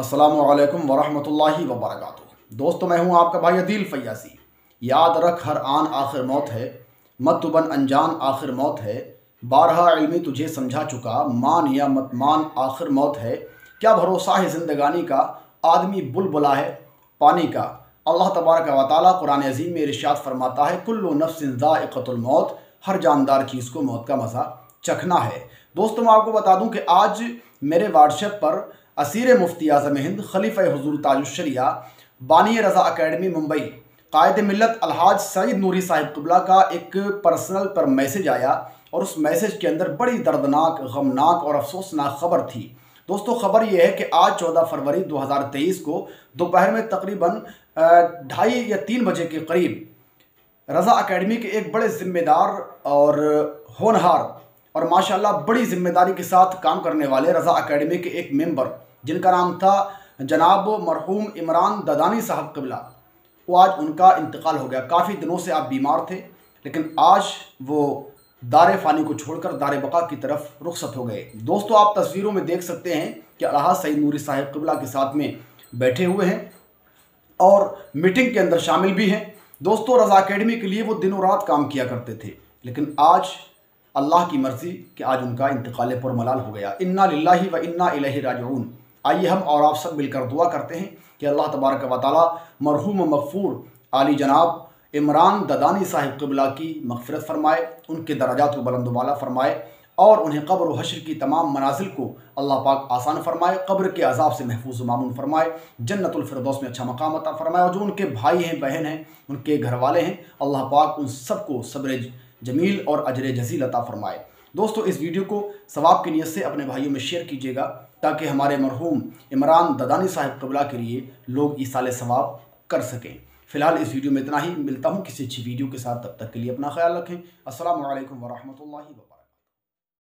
अस्सलामुअलैकुम वरहमतुल्लाहि वबरकातुहू। दोस्तों, मैं हूं आपका भाई अदील फैयासी। याद रख हर आन आखिर मौत है, मत तू बन अनजान आखिर मौत है। बारहा इल्मी तुझे समझा चुका, मान या मत मान आखिर मौत है। क्या भरोसा है ज़िंदगानी का, आदमी बुलबुला है पानी का। अल्लाह तबारक व तआला कुरान अज़ीम में इरशाद फरमाता है, कुल्लु नफ्सिन ज़ाइक़तुल मौत, हर जानदार चीज़ को मौत का मज़ा चखना है। दोस्तों, मैं आपको बता दूं कि आज मेरे व्हाट्सएप पर असीर मुफ्ती आज़म हिंद खलीफा हुज़ूर ताजुश्शरिया बानी रज़ा अकेडमी मुंबई कायद मिल्लत अलहाज सईद नूरी साहिब क़िबला का एक पर्सनल पर मैसेज आया और उस मैसेज के अंदर बड़ी दर्दनाक, गमनाक और अफसोसनाक ख़बर थी। दोस्तों, ख़बर यह है कि आज 14 फरवरी 2023 को दोपहर में तकरीबन 2:30 या 3 बजे के करीब रज़ा अकेडमी के एक बड़े ज़िम्मेदार और होनहार और माशाल्लाह बड़ी ज़िम्मेदारी के साथ काम करने वाले रज़ा अकेडमी के एक मेंबर, जिनका नाम था जनाब मरहूम इमरान ददानी साहब क़िबला, वो आज उनका इंतकाल हो गया। काफ़ी दिनों से आप बीमार थे, लेकिन आज वो दार फ़ानी को छोड़कर दार बका की तरफ रुखसत हो गए। दोस्तों, आप तस्वीरों में देख सकते हैं कि अलहाज सईद नूरी साहिब क़िबला के साथ में बैठे हुए हैं और मीटिंग के अंदर शामिल भी हैं। दोस्तों, रज़ा अकेडमी के लिए वो दिनों रात काम किया करते थे, लेकिन आज अल्लाह की मर्ज़ी कि आज उनका इंतकाल पुरमलाल हो गया। इन्ना लिल्लाहि व इन्ना इलैहि राजिऊन। आइए हम और आप सब मिलकर दुआ करते हैं कि अल्लाह तबारक व तआला मरहूम मग़फ़ूर आली जनाब इमरान ददानी साहिब क़िबला की मग़फ़िरत फ़रमाए, उनके दराजात को बुलंद वाला फ़रमाए और उन्हें क़ब्र व हश्र की तमाम मनाज़िल को अल्लाह पाक आसान फ़रमाए, क़ब्र के अज़ाब से महफूज़ व मामून फ़रमाए, जन्नतुल फ़िरदौस में अच्छा मकाम अता फ़रमाए। और जो उनके भाई हैं, बहन हैं, उनके घर वाले हैं, अल्लाह पाक उन सबको सब्र जमील और अजर जज़ील अता फ़रमाए। दोस्तों, इस वीडियो को सवाब की नीयत से अपने भाइयों में शेयर कीजिएगा ताकि हमारे मरहूम इमरान ददानी साहिब क़िबला के लिए लोग ईसाले सवाब कर सकें। फ़िलहाल इस वीडियो में इतना ही। मिलता हूँ किसी अच्छी वीडियो के साथ, तब तक के लिए अपना ख्याल रखें। अस्सलामु अलैकुम वरहमतुल्लाहि वबरकातुहू।